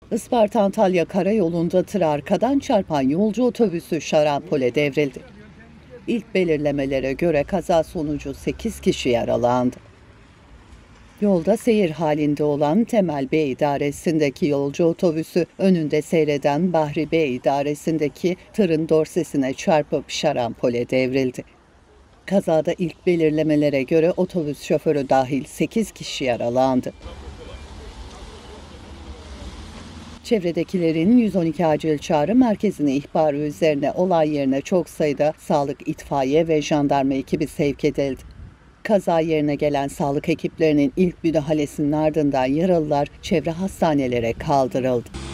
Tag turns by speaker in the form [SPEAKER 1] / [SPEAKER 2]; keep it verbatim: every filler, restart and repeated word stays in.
[SPEAKER 1] Isparta-Antalya karayolunda tır arkadan çarpan yolcu otobüsü şarampole devrildi. İlk belirlemelere göre kaza sonucu sekiz kişi yaralandı. Yolda seyir halinde olan Temel Bey idaresindeki yolcu otobüsü önünde seyreden Bahri Bey idaresindeki tırın dorsesine çarpıp şarampole devrildi. Kazada ilk belirlemelere göre otobüs şoförü dahil sekiz kişi yaralandı. Çevredekilerin yüz on iki acil çağrı merkezine ihbarı üzerine olay yerine çok sayıda sağlık, itfaiye ve jandarma ekibi sevk edildi. Kaza yerine gelen sağlık ekiplerinin ilk müdahalesinin ardından yaralılar çevre hastanelere kaldırıldı.